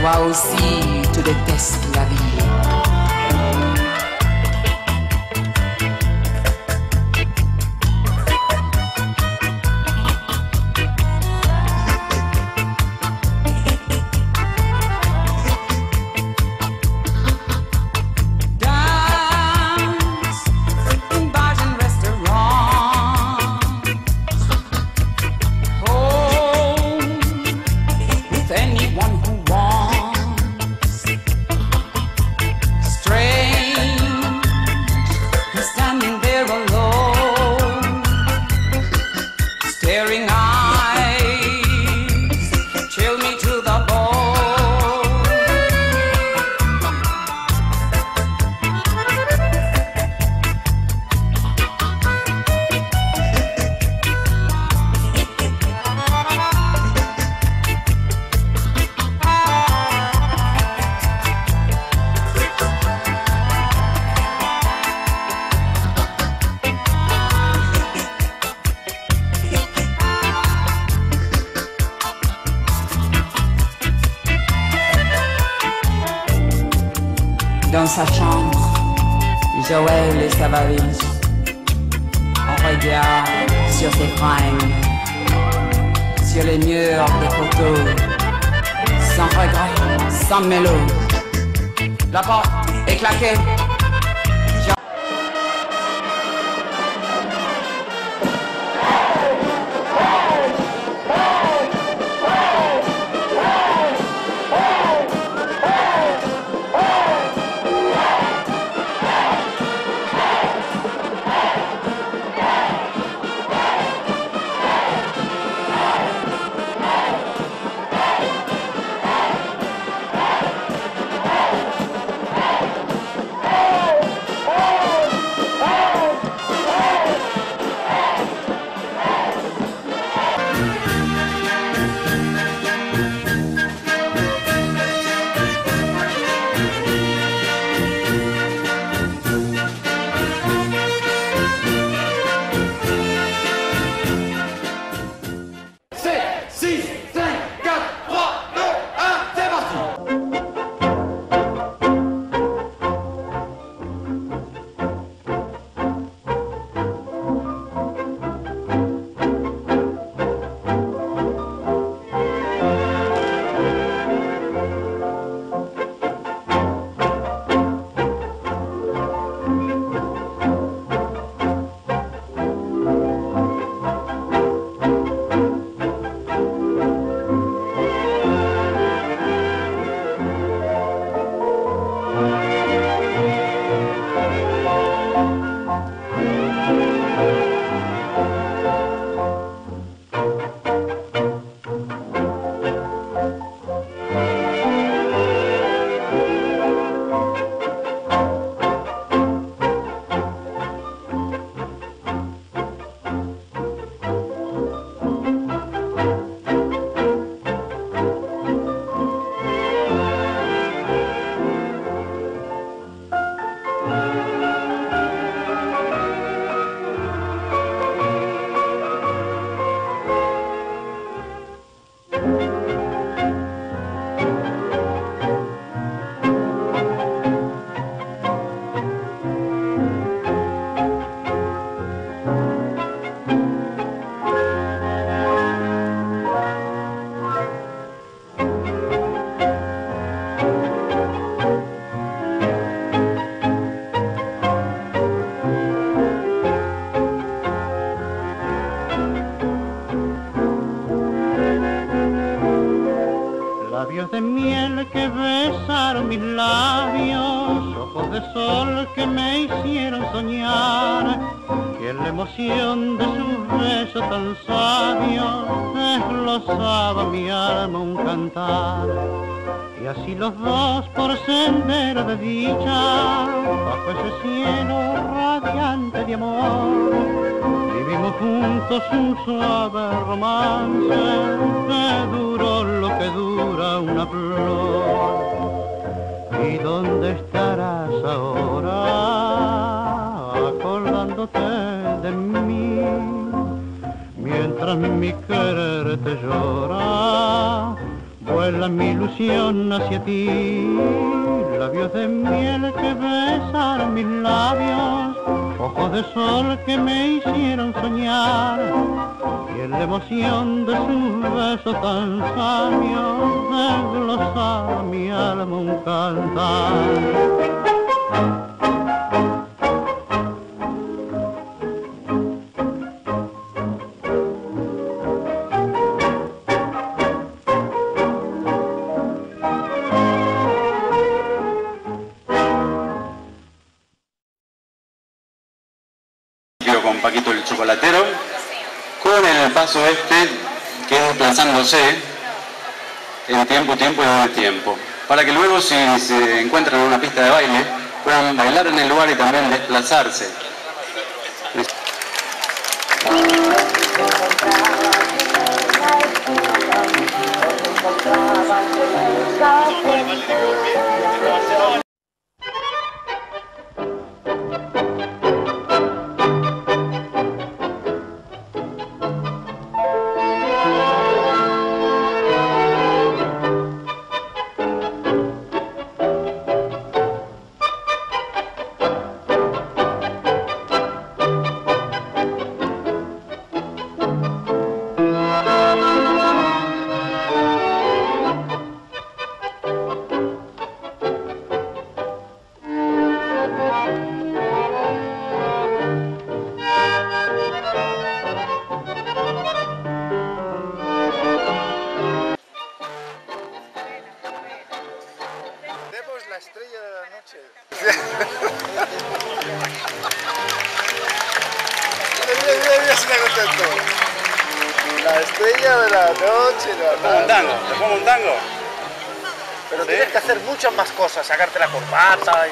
Toi aussi, tu détestes la vie. Dans sa chambre, Joël et sa valise. On regarde sur ses fringues, sur les murs des photos, sans regret, sans mélo. La porte est claquée. Labios de miel que besaron mis labios, ojos de sol que me hicieron soñar, y en la emoción de sus besos tan sabios desglosaba mi alma un cantar. Y así los dos por sendero de dicha, bajo ese cielo radiante de amor, vivimos juntos un suave romance que duró lo que dura una flor. ¿Y dónde estarás ahora, acordándote de mí, mientras mi querer te llora? Vuelve vuela mi ilusión hacia ti. Labios de miel que besaron mis labios, ojos de sol que me hicieron soñar, y en la emoción de sus besos tan sabios desglosaba mi alma un cantar. Con Paquito el Chocolatero, con el paso este que es desplazándose en tiempo y doble tiempo, para que luego si se encuentran en una pista de baile puedan bailar en el lugar y también desplazarse. La estrella de la noche. Mira si me contento. La estrella de la noche. ¿Te pongo un tango? Pero ¿sí? Tienes que hacer muchas más cosas, sacarte la corbata y...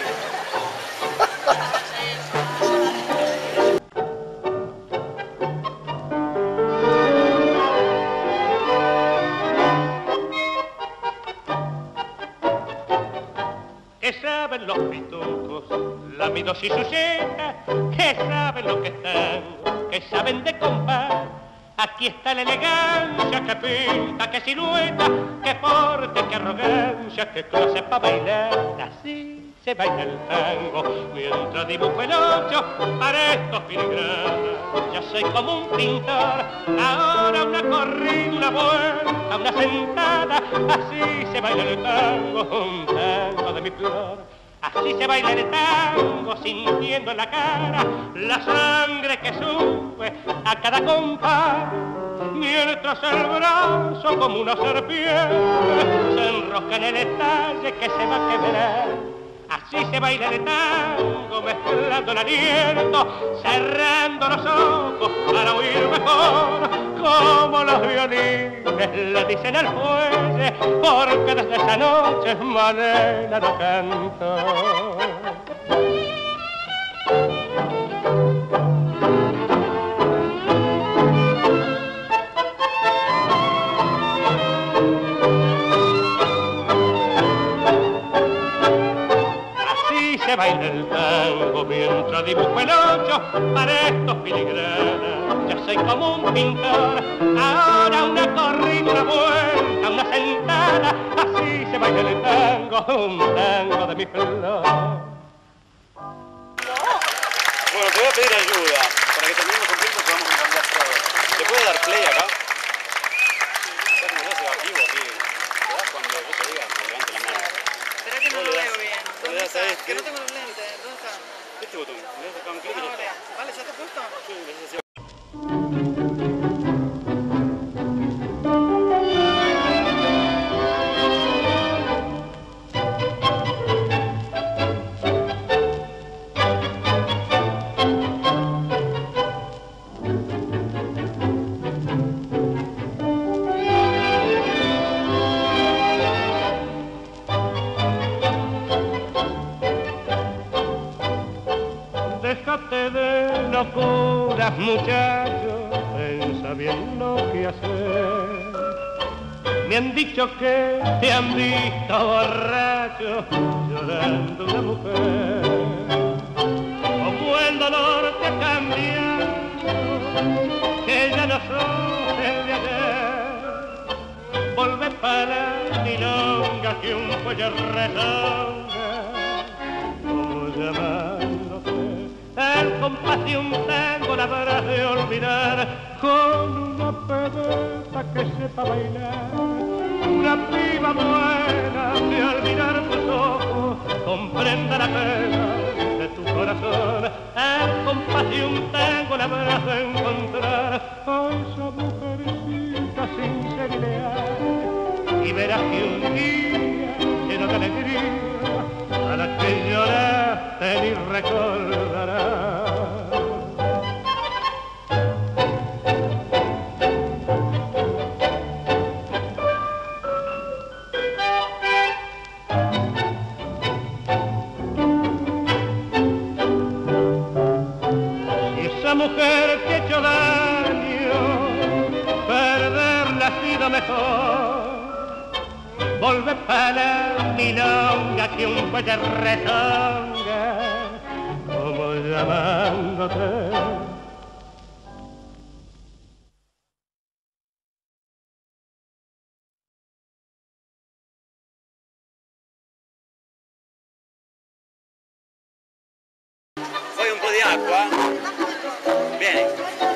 ¿Qué saben los pitucos, lamidos y sujetas? ¿Qué saben lo que están? ¿Qué saben de compás? Aquí está la elegancia, que pinta, que silueta, que porte, que arrogancia, que clase para bailar. Así se baila el tango, mientras dibujo el ocho para estos filigranas. Yo soy como un pintor, ahora una corrida, una vuelta, una sentada. Así se baila el tango, un tango de mi flor. Así se baila el tango, sintiendo en la cara la sangre que sube a cada compás. Mientras el brazo como una serpiente se enrosca en el estalle que se va a quebrar. Así se baila el tango, mezclando el aliento, cerrando los ojos para oír mejor, como los violines le dicen al fuelle, porque desde esa noche Malena no canto. Se baila el tango mientras dibujo el ocho para estos filigranas. Yo soy como un pintor, ahora una corrida, una vuelta, una sentada. Así se baila el tango, un tango de mi flor. Bueno, te voy a pedir ayuda para que terminemos con tiempo y podamos cambiar todo. ¿Te puedo dar play acá? Ya como no se va vivo aquí. ¿Te das cuando yo te diga? Me levante la mano. Espera que no lo veo bien. ¿Dónde está? Que no tengo los lentes. ¿Dónde está? Este botón. Le das acá un clic y ya está. Vale, ¿ya está puesto? Sí, gracias. Déjate de locuras, muchacho, piensa bien lo que hacer. Me han dicho que te han visto borracho, llorando una mujer. Como el dolor te ha cambiado, que ya no sos el de ayer. Volve para milonga que un cuello rezonga, como llamándote. El compás de un tango la habrás de olvidar con una pedeta que sepa bailar. Una piba buena de olvidar tus ojos, comprenda la pena de tu corazón. El compás de un tango la habrás de encontrar a esa mujercita sincera y leal. Y verás que un día lleno de alegría a la que lloraste ni recordarás. Mujer que ha hecho daño, perderla ha sido mejor. Volve para la milonga que un cuello rezonga, como llamándote. Vuoi un po' di acqua? Vieni.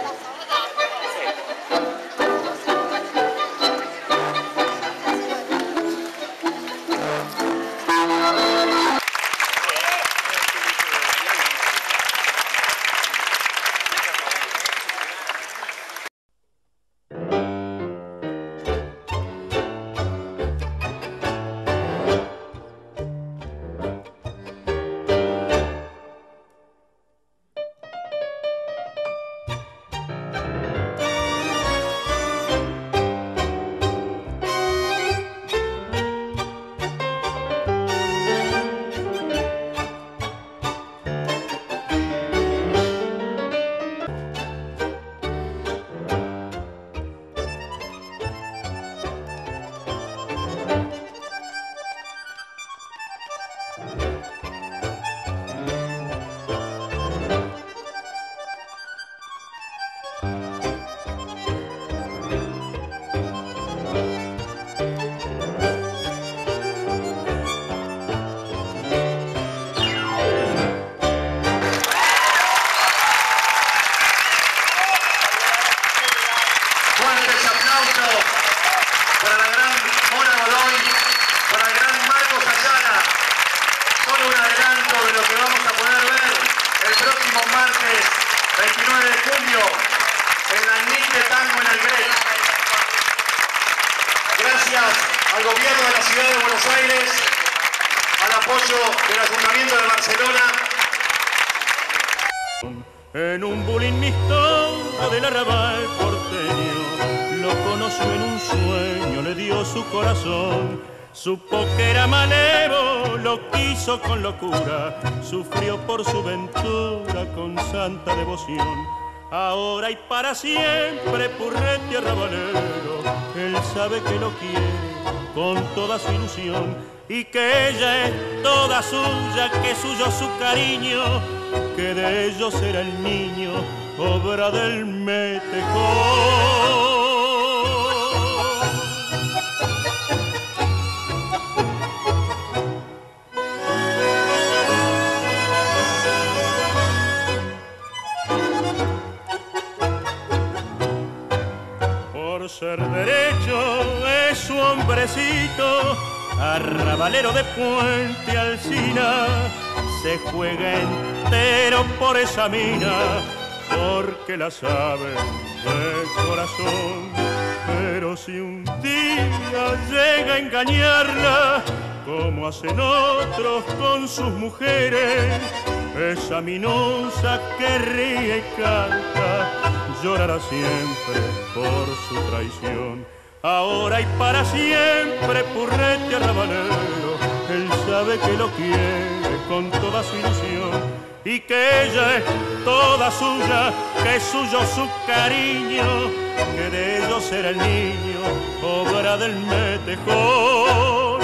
martes 29 de junio en la NIT de Tango en el Grec. Gracias al gobierno de la ciudad de Buenos Aires, al apoyo del Ayuntamiento de Barcelona. En un bulín mixtongo del arrabal porteño, lo conoció en un sueño, le dio su corazón. Supo que era malevo, lo quiso con locura, sufrió por su ventura con santa devoción. Ahora y para siempre, Purretti arrabalero, él sabe que lo quiere con toda su ilusión y que ella es toda suya, que suyo su cariño, que de ellos era el niño, obra del Metejón. Por ser derecho es su hombrecito, arrabalero de Puente Alsina, se juega entero por esa mina, porque la sabe de corazón. Pero si un día llega a engañarla, como hacen otros con sus mujeres, esa minosa que ríe y canta, llorará siempre por su traición. Ahora y para siempre, Purretti arrabalero, él sabe que lo quiere con toda su ilusión y que ella es toda suya, que es suyo su cariño, que de ellos era el niño, obra del Metejón.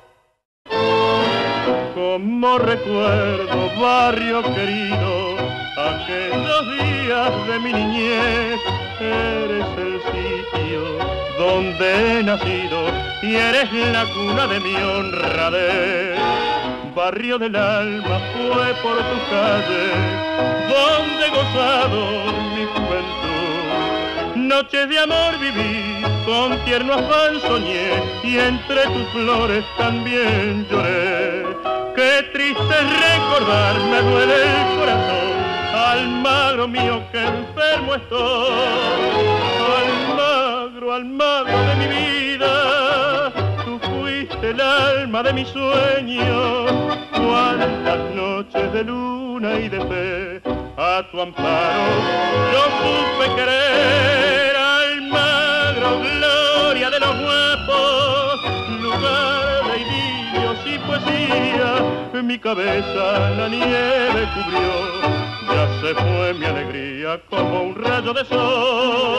Como recuerdo, barrio querido, aquellos días de mi niñez. Eres el sitio donde he nacido y eres la cuna de mi honradez. Barrio del alma fue por tus calles donde he gozado mi juventud. Noches de amor viví, con tierno afán soñé y entre tus flores también lloré. Qué triste es recordar, me duele el corazón, Almagro mío que enfermo estoy. Almagro de mi vida, tú fuiste el alma de mi sueño. Cuántas noches de luna y de fe a tu amparo yo supe querer. Almagro, gloria de los guapos, lugar de idilios y poesía. Mi cabeza la nieve cubrió, ya se fue mi alegría como un rayo de sol.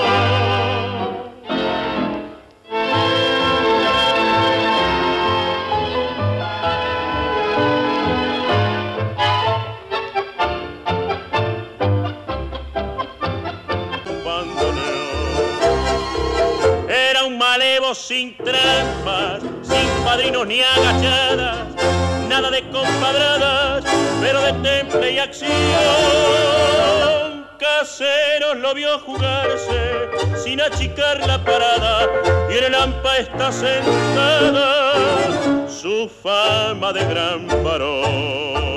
Era un malevo sin trampas, sin padrinos ni agachadas, nada de compadradas, pero de temple y acción. Caseros lo vio jugarse sin achicar la parada y en el hampa está sentada su fama de gran varón.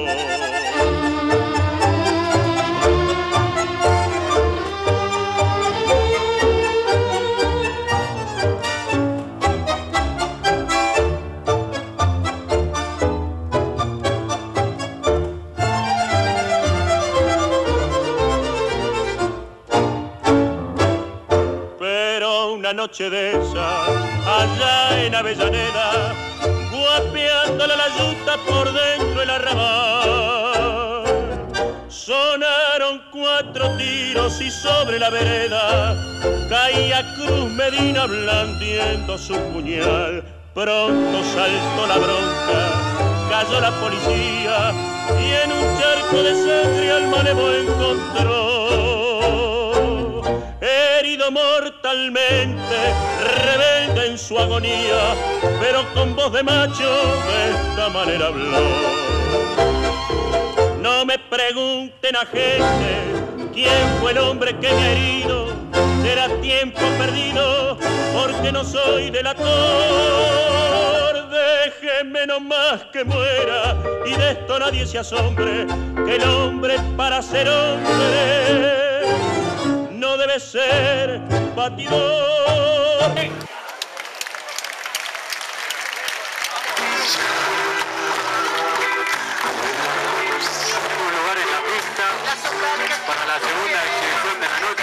Una noche de esas, allá en Avellaneda, guapeándola la yuta por dentro del arrabal. Sonaron 4 tiros y sobre la vereda caía Cruz Medina blandiendo su puñal. Pronto saltó la bronca, cayó la policía y en un charco de sangre al malevo encontró. Herido mortalmente, rebelde en su agonía, pero con voz de macho de esta manera habló. No me pregunten a gente quién fue el hombre que me ha herido, será tiempo perdido porque no soy delator. Déjeme nomás que muera y de esto nadie se asombre, que el hombre para ser hombre no debe ser batidor. Un lugar en la pista para la segunda exhibición de la noche.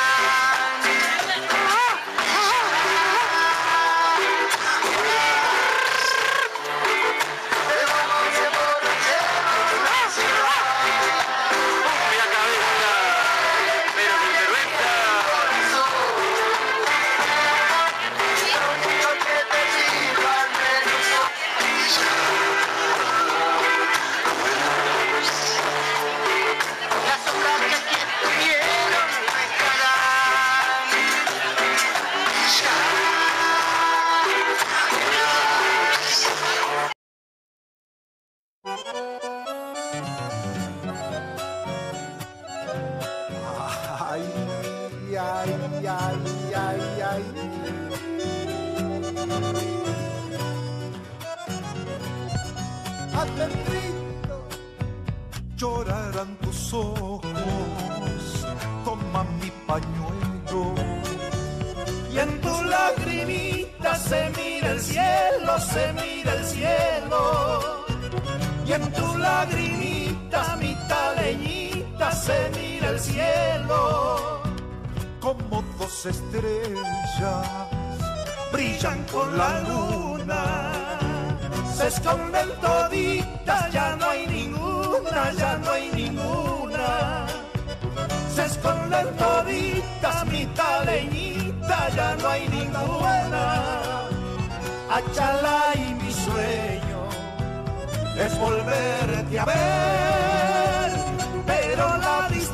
Adentro llorarán tus ojos, toma mi pañuelo y en tu lagrimita se mira el cielo, se mira el cielo, y en tu lagrimita mi taleñita se mira el cielo. Como 2 estrellas brillan con la luna, se esconden toditas, ya no hay ninguna, ya no hay ninguna. Se esconden toditas, mi taleñita, ya no hay ninguna. Achala y mi sueño es volverte a ver, pero la distancia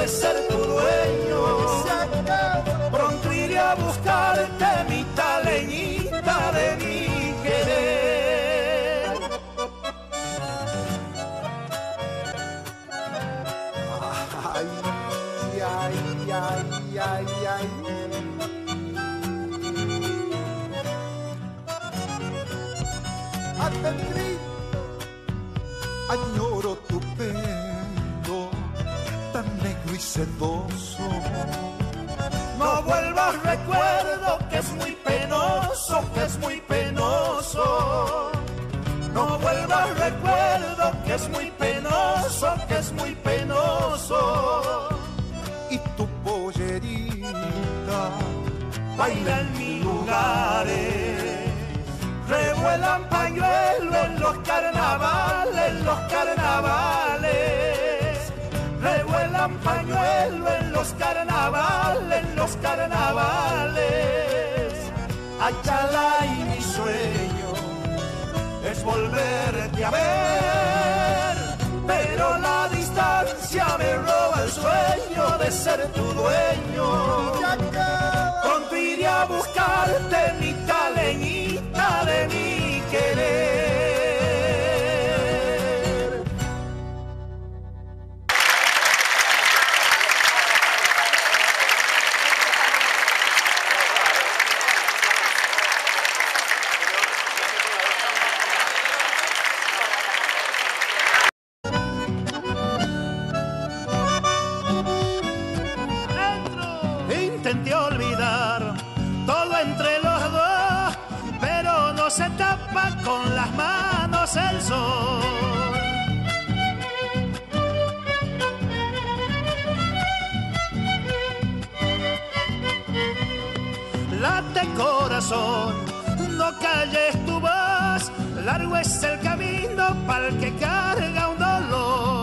de ser tu dueño. Pronto iré a buscarte, mitad leñita de mi querer. Ay, ay, ay, ay, ay. Atendrito, añoro tu pelo tan negro y sedoso. No vuelvas, recuerdo que es muy penoso, que es muy penoso. No vuelvas, recuerdo que es muy penoso, que es muy penoso. Y tu pollerita baila en mis lugares. Revuelan pañuelos en los carnavales, en los carnavales. Revuelan pañuelos en los carnavales, en los carnavales. Achala y mi sueño es volverte a ver, pero la distancia me roba el sueño de ser tu dueño. Pronto iré a buscarte, mitad leñita de mi querer. Intenté olvidar todo entre los dos, pero no se tapa con las manos el sol. Late corazón, no calles tu voz, largo es el camino para el que carga un dolor.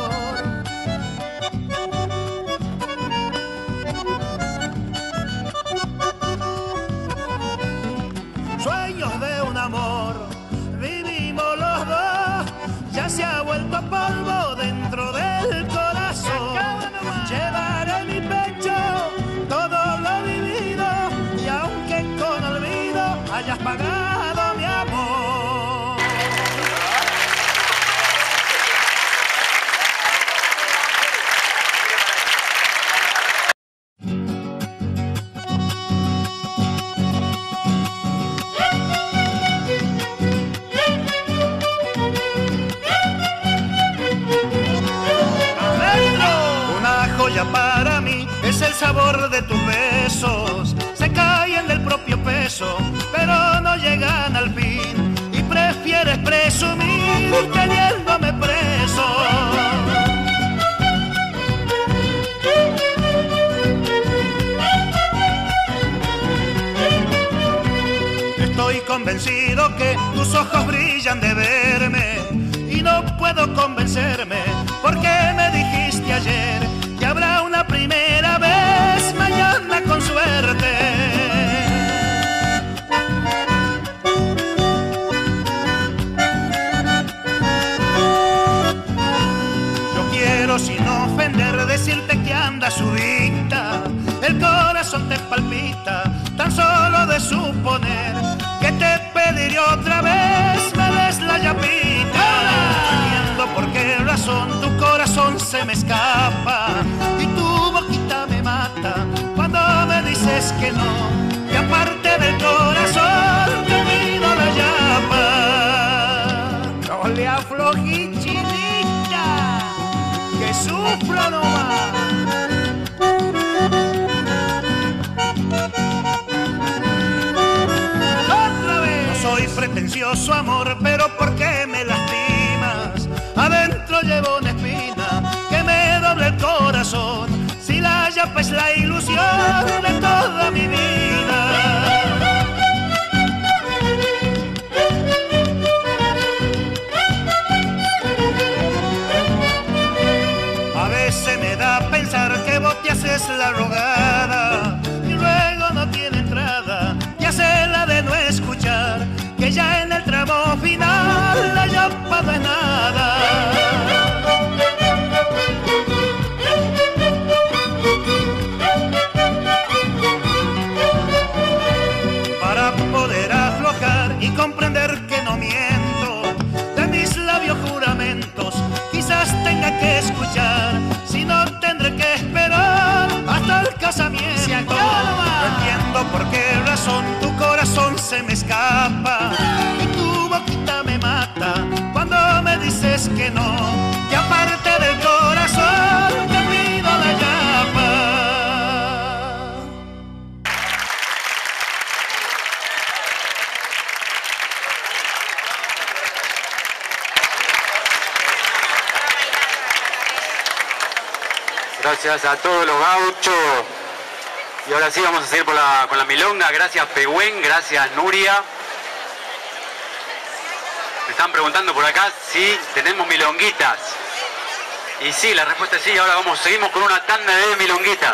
Sueños de un amor, vivimos los dos, ya se ha vuelto polvo dentro del corazón. Llevaré en mi pecho todo lo vivido, y aunque con olvido hayas pagado mi amor. Para mí es el sabor de tus besos, se caen del propio peso, pero no llegan al fin, y prefieres presumir teniéndome preso. Estoy convencido que tus ojos brillan de verme, y no puedo convencerme, porque me dijiste ayer que habrá una primera vez mañana con suerte. Yo quiero sin ofender decirte que andas subida, el corazón te palpita tan solo de suponer que te pediré otra vez me des la llapita. ¿Por qué razón tu corazón se me escapa y tu boquita me mata cuando me dices que no? Que aparte del corazón te pido la llama. No le aflojí, chinita, que sufro nomás. Otra vez. No soy pretencioso, amor, pero ¿por qué me lastimas? Adentro llevo una espina que me doble el corazón. Si la llapa es la ilusión de toda mi vida. A veces me da pensar que vos te haces la rogada y luego no tiene entrada, y haces la de no escuchar que ya en el tramo final tu corazón se me escapa y tu boquita me mata cuando me dices que no, que aparte del corazón te pido la llama. Gracias a todos los gauchos. Y ahora sí vamos a seguir con la milonga. Gracias Pehuen, gracias Nuria. Me están preguntando por acá si tenemos milonguitas. Y sí, la respuesta es sí. Ahora seguimos con una tanda de milonguitas.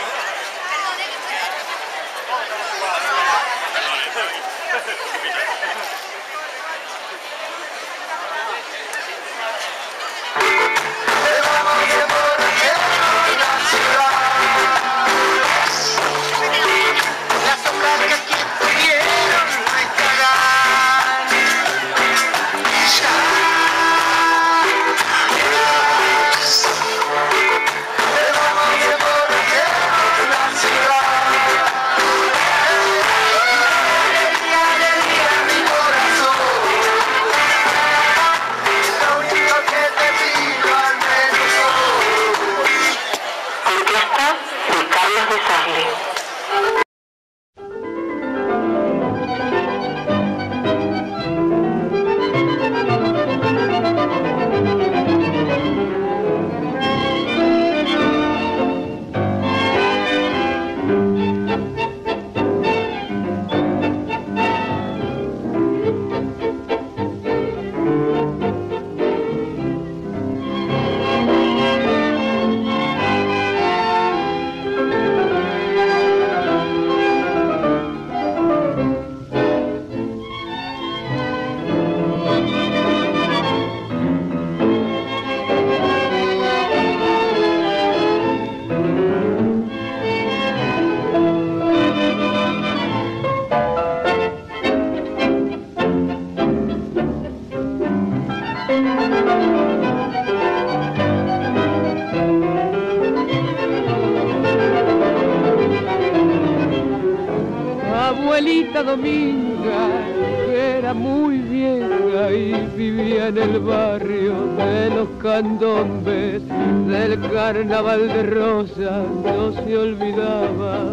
Abuelita Dominga, que era muy vieja y vivía en el barrio de los candombes, del carnaval de Rosas no se olvidaba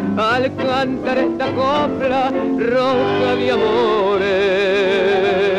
al cantar esta copla roja de amores.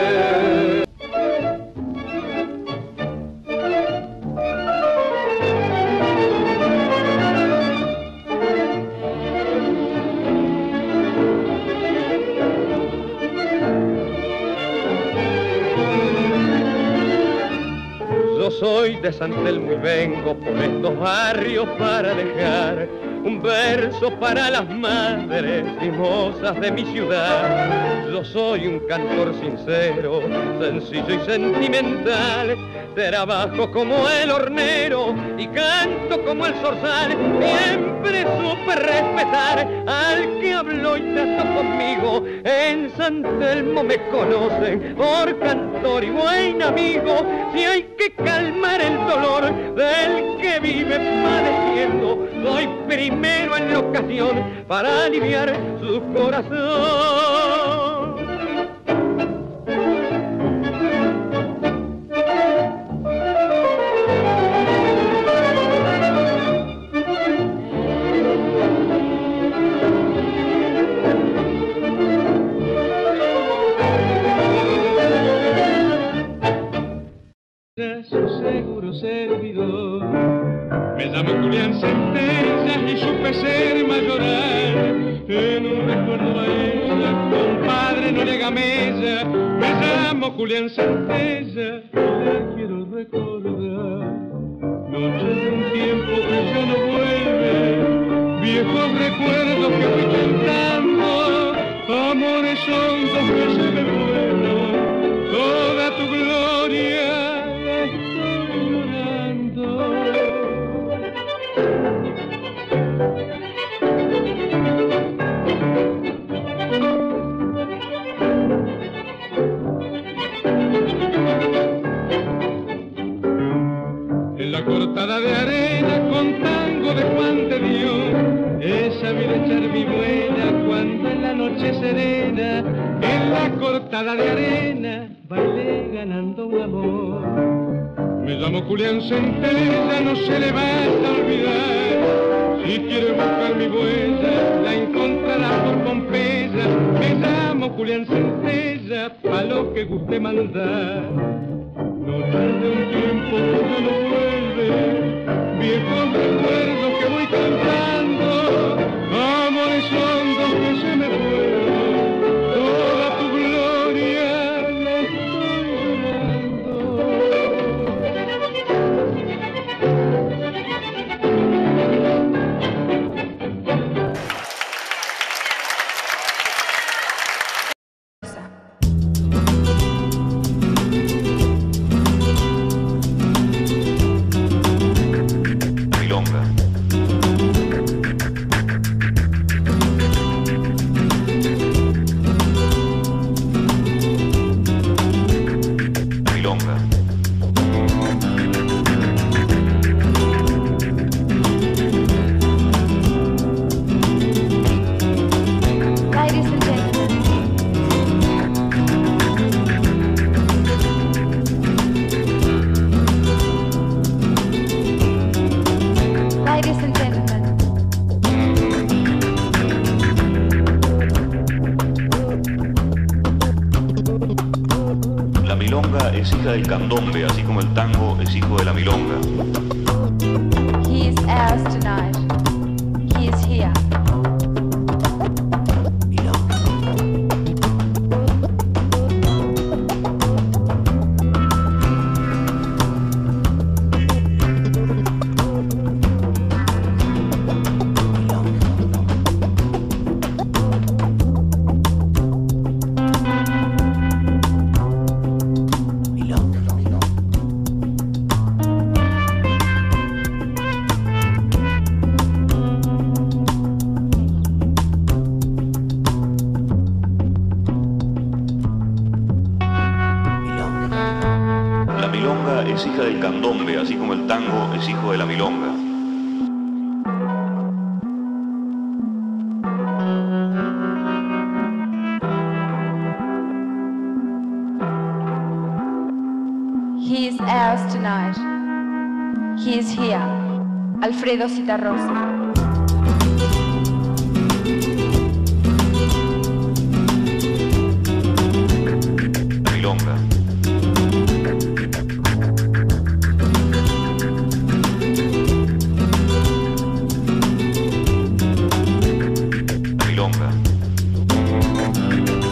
Yo soy de San Telmo y vengo por estos barrios para dejar un verso para las madres y mozas de mi ciudad. Yo soy un cantor sincero, sencillo y sentimental. Trabajo como el hornero y canto como el zorzal. Siempre supe respetar al que habló y trató conmigo. En San Telmo me conocen por cantor y buen amigo. Si hay que calmar el dolor del que vive padeciendo, soy primero en la ocasión para aliviar su corazón. Su seguro servidor. Me llamo Julián Centellas y supe ser mayoral. En un recuerdo a ella, compadre, no le haga mella. Me llamo Julián Centellas y la quiero recordar. Noche de un tiempo que ya no vuelve, viejos recuerdos que fui cantando, amores hondos que se me fueron, toda tu gloria. En la cortada de arena con tango de Juan de Dios, esa vida echar mi buena cuando noche serena, en la cortada de arena, bailé ganando un amor. Me llamo Julián Centella, no se le va a olvidar. Si quiere buscar mi huella, la encontrará por Pompeya. Me llamo Julián Centella, pa' lo que guste mandar. No tarde un tiempo que ya no vuelve, viejos recuerdos que voy cantando, amores hondos que se me fueron, toda tu gloria la estoy llorando. Del candombe, así como el tango es hijo de la milonga. He is ours tonight. He is here. Es hija del candombe, así como el tango es hijo de la milonga. He is ours tonight. He is here. Alfredo Citarrosa. Milonga. Milonga.